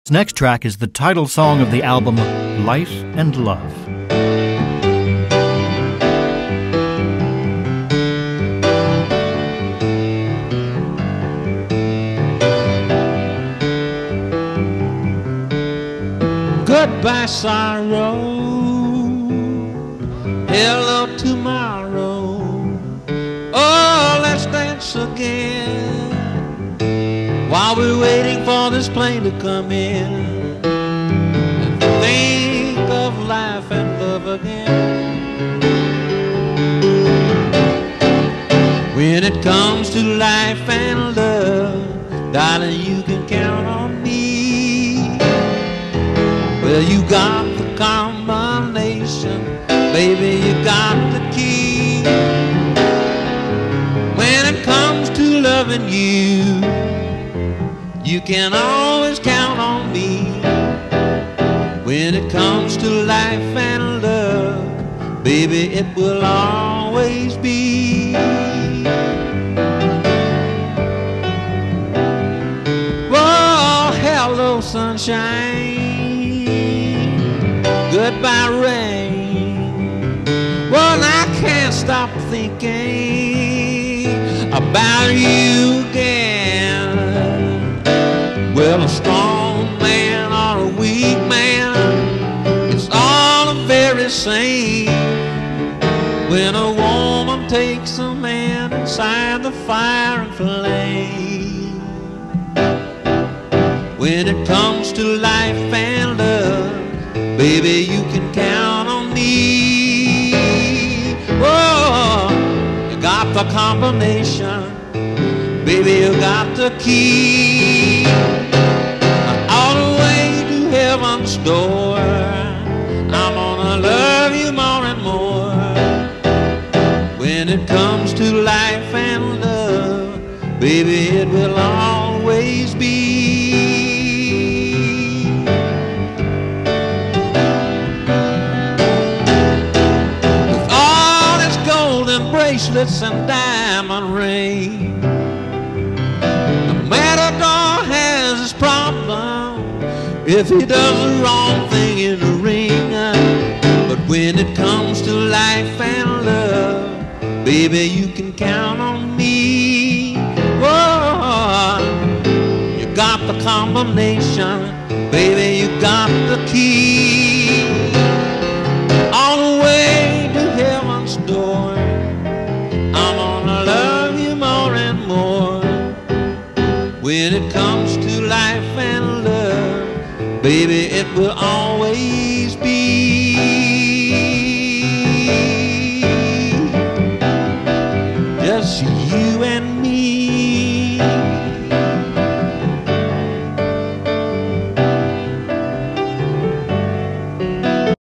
This next track is the title song of the album, Life and Love. Goodbye, sorrow. Hello, tomorrow. Oh, let's dance again while we're waiting for this plane to come in, and think of life and love again. When it comes to life and love, darling, you can count on me. Well, you got the combination, baby, you got the key. When it comes to loving you, you can always count on me. When it comes to life and love, baby, it will always be. Whoa, hello, sunshine. Goodbye, rain. Well, I can't stop thinking about you again. Well, a strong man or a weak man, it's all the very same. When a woman takes a man inside the fire and flame. When it comes to life and love, baby, you can count on me. Oh, you got the combination, baby, you got the key. All the way to heaven's door, I'm gonna love you more and more. When it comes to life and love, baby, it will always be. Bracelets and diamond ring, the matador has his problem if he does the wrong thing in the ring. But when it comes to life and love, baby, you can count on me. Whoa, you got the combination, baby, you got the key. All the way to heaven's door, when it comes to life and love, baby, it will always be. Just you and me.